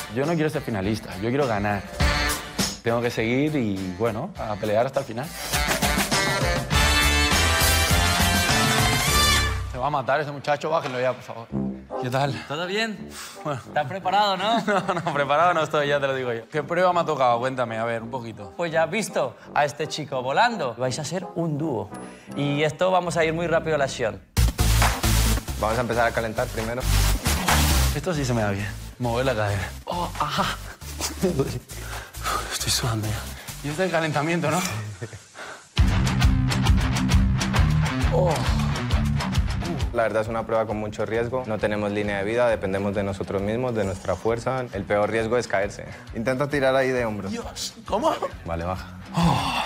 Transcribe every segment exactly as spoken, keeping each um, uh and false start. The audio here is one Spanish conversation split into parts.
Yo no quiero ser finalista, yo quiero ganar. Tengo que seguir y, bueno, a pelear hasta el final. Se va a matar ese muchacho, bájenlo ya, por favor. ¿Qué tal? ¿Todo bien? Bueno. ¿Estás preparado, no? No, no, preparado no estoy, ya te lo digo yo. ¿Qué prueba me ha tocado? Cuéntame, a ver, un poquito. Pues ya has visto a este chico volando. Vais a ser un dúo. Y esto vamos a ir muy rápido a la acción. Vamos a empezar a calentar primero. Esto sí se me da bien. Mover la cadera. Oh, ajá. Estoy sudando ya. Y este es el calentamiento, ¿no? Oh. La verdad es una prueba con mucho riesgo. No tenemos línea de vida, dependemos de nosotros mismos, de nuestra fuerza. El peor riesgo es caerse. Intenta tirar ahí de hombros. Dios, ¿cómo? Vale, baja. Oh.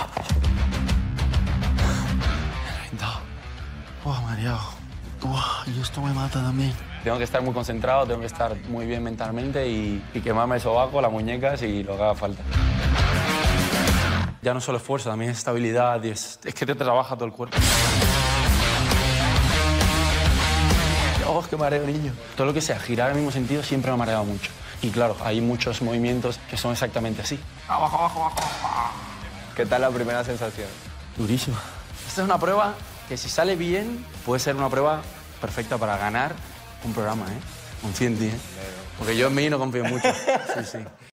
Reventado. Oh, mareado. Oh, y esto me mata también. Tengo que estar muy concentrado, tengo que estar muy bien mentalmente y, y quemarme el sobaco, las muñecas y lo que haga falta. Ya no solo es fuerza, también es estabilidad y es, es que te trabaja todo el cuerpo. ¡Oh, qué mareo, niño! Todo lo que sea girar al mismo sentido siempre me ha mareado mucho. Y claro, hay muchos movimientos que son exactamente así. Abajo, abajo, abajo. ¿Qué tal la primera sensación? Durísima. Esta es una prueba que si sale bien puede ser una prueba perfecta para ganar un programa, ¿eh? Confío en ti, ¿eh? Porque yo en mí no confío mucho. Sí, sí.